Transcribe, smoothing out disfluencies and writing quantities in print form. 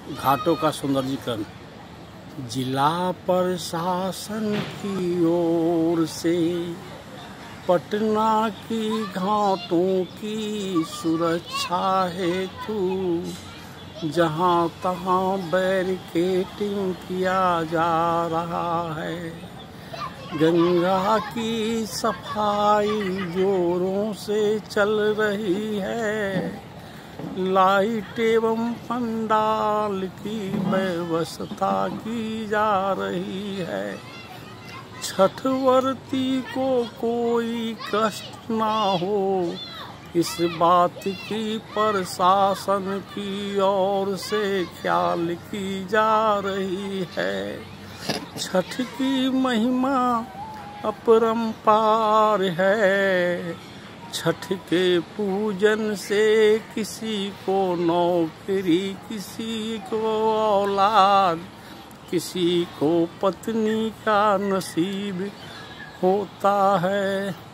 घाटों का सौंदर्यीकरण। जिला प्रशासन की ओर से पटना की घाटों की सुरक्षा हेतु जहां तहां बैरिकेडिंग किया जा रहा है। गंगा की सफाई जोरों से चल रही है। लाइट एवं पंडाल की व्यवस्था की जा रही है। छठव्रती को कोई कष्ट ना हो, इस बात की प्रशासन की ओर से ख्याल की जा रही है। छठ की महिमा अपरंपार है। छठ के पूजन से किसी को नौकरी, किसी को औलाद, किसी को पत्नी का नसीब होता है।